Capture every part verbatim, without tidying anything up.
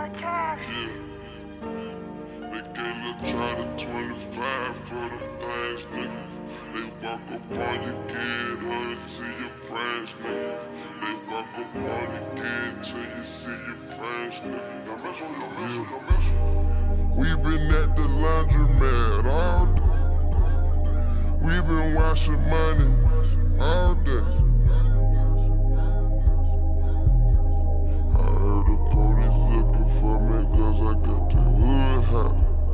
Yeah. They gave Lil Charlie twenty-five for them things, nigga. They walk up on your kid, huh, see your friends, nigga. They walk up on your kid till you see your friends, nigga. Yo, miss him, yo, miss him, yo, miss him. We been at the laundromat all day. We been washing money all day. I heard the police looking for me cause I got the hood hot.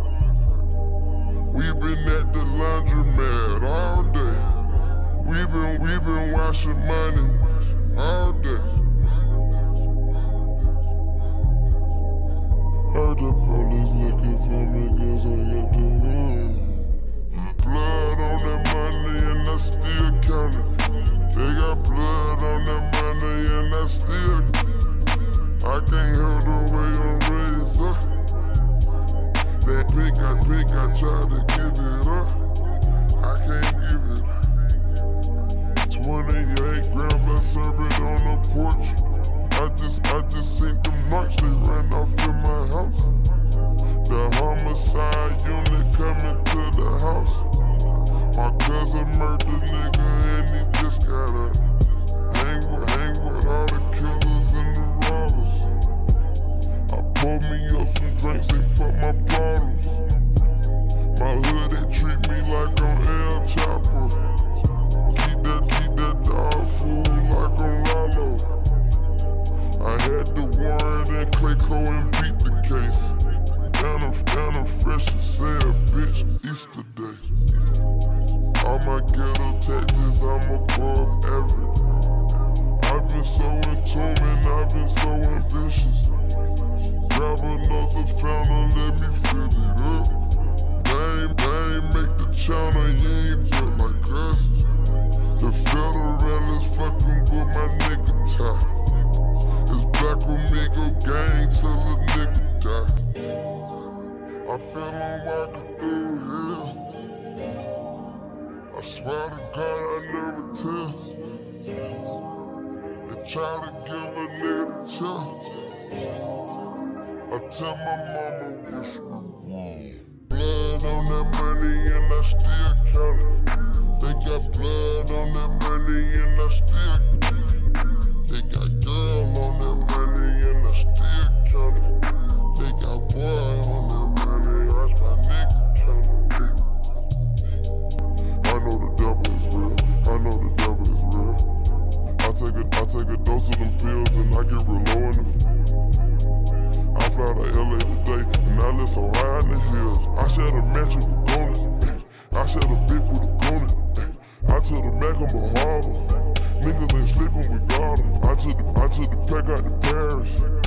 We been at the laundromat all day. We been, we been washing money all day. Heard the police looking for me cause I got the hood. Blood on that money and I still count it. They got blood on that money and I still. I can't help the way I'm raised up. That pink, I pink, I try to give it up. I can't give it up. twenty-eight grams, I serve it on the porch. I just, I just seen them knocks, they ran off in my house. The homicide unit coming to the house. My cousin murdered nigga and he just got up. Hang with, hang with all the killers and the robbers. I pulled me up some drinks, they fuck my bottles. My hood, they treat me like I'm El Chapo. Keep that, keep that dog food like I'm Lalo. I had the warrant and Clayco and beat the case. And I'm, and I'm fresh and say a bitch Easter Day. All my ghetto tactics, I'm above average. I've been so in tune and I've been so ambitious. Grab another fountain, let me fill it up. They ain't, they ain't make the channel, you ain't built like us. The federal is fucking with my nigga tie. It's Black Amigo gang till a nigga die. I feel I'm walking through here. I swear to God I never tell. They try to give a nigga the chill. I tell my mama wish me blood on that money and I still count it. They got blood on that money and I still count it. They got girl on that money and I still count it. They got boy on that money, that's my nigga count it. I know the devil is real, I know the devil is real. I take a, I take a dose of them pills and I get real low in the. I fly to L A today and I live so high in the hills. I share a mansion with Goonies, I share a bit with a Goonie. I took the Mac on Bahama, niggas ain't sleeping, we got them. I took the, I took the pack out to Paris.